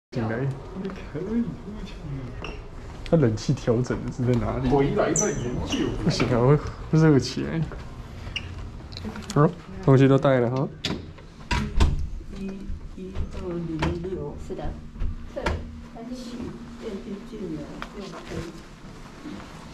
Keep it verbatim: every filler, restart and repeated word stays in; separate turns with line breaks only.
进来。
可以出去。
它冷气调整的是在哪里？
回来再研究。
不行啊，会会热起来。好，东西都带了哈。
一、一、二、零、六，是的。这三七电梯进来就可以。